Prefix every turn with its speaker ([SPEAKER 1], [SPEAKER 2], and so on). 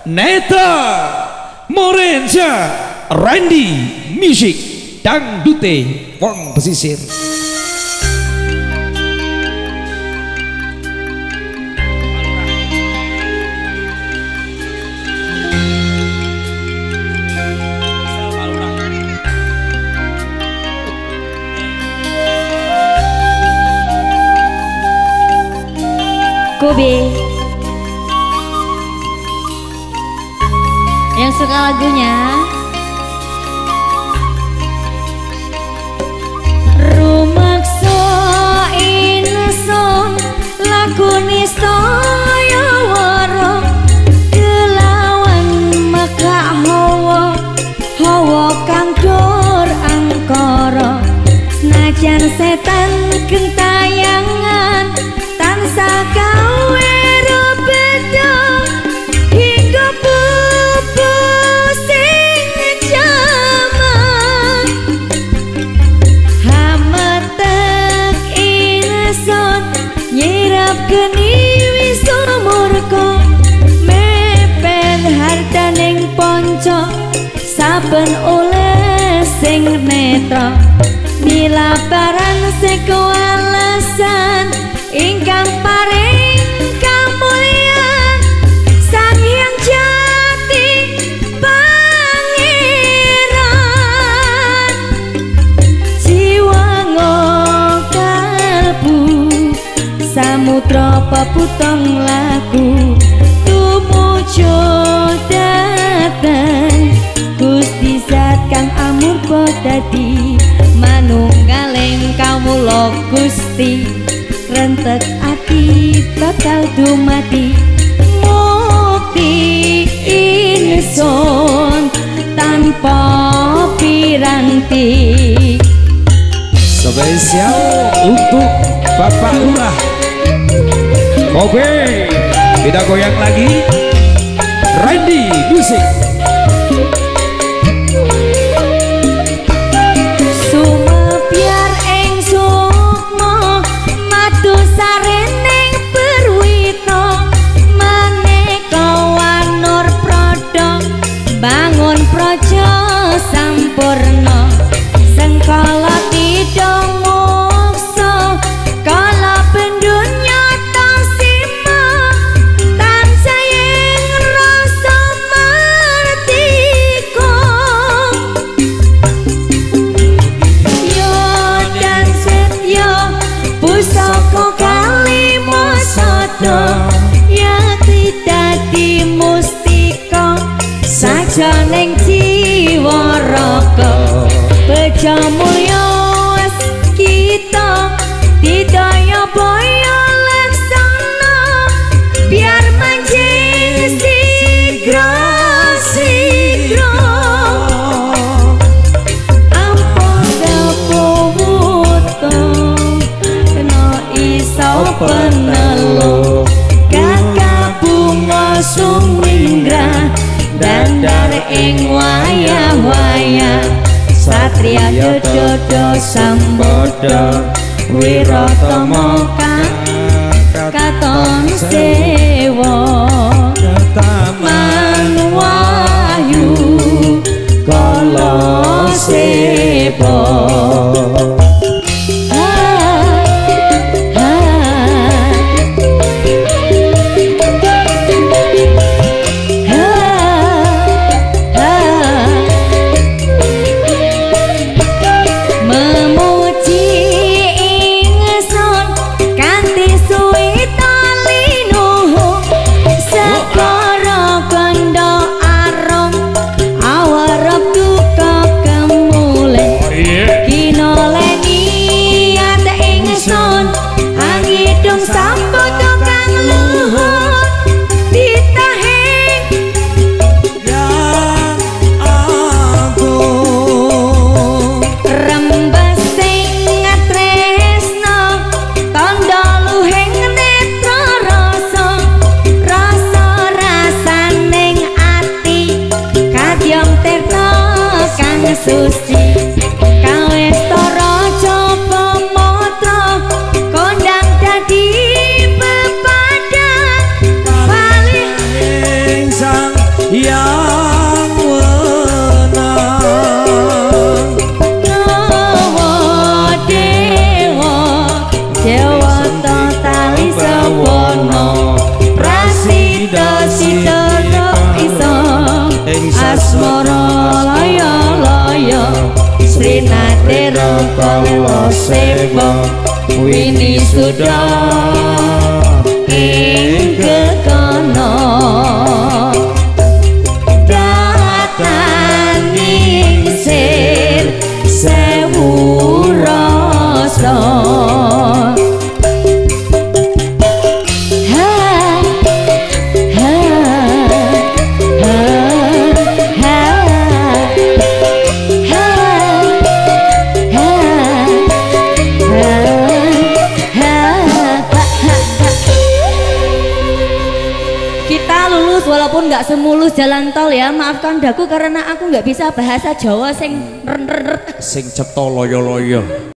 [SPEAKER 1] Neta Morenza Randy Music Dangdute Wong Pesisir.
[SPEAKER 2] Kobe yang suka lagunya rumaksa insun lagu nisaya waro kelawan maka hawa kang dur angkara senajan setan gentayangan tansah gawe beda hingga bubu sing jaman hametek insun nyirap geni wis murka mepen hartaning ponco saben oleh sing netra nilabaran sekewalasan ingkang paring kamulyan Sang Hyang Jati Pangeran jiwa kalbu samudra peputong lagu tumuju dateng Gusti Zat kang amurpa dadi manunggaling kawula Gusti rentek ati bakal dumati mukti insun tanpa piranti.
[SPEAKER 1] Spesial untuk Bapak Lurah Kobe tidak goyang lagi Randy Music.
[SPEAKER 2] Bangun projo sampurna sengkala tidak mokso kala pendunya tasima tansah ing rasa martika yo dan setyo pusaka kalima sada ya tidak dimustika sajaning jiwa raga beja mulya kita didaya boyo laksana biar manjing sigra ampun sepuwuto kena iso penelo kakak bunga sumringgrah dandar ing wayah-wayah satria dodo sambodo wiratama katon sewa taman wahyu kala seba suci kawes taraja pamatra kondang dadi pepadang paling sang
[SPEAKER 1] yang wenang.
[SPEAKER 2] Dewa dewa tali sewono prasida sida iso asmara laya laya srinatera kalelo sepo wini sudah ing kekono dataning sir sewu rasa. Kita lulus walaupun nggak semulus jalan tol ya, maafkan daku karena aku nggak bisa bahasa Jawa sing
[SPEAKER 1] sing cetha loyo-loyo.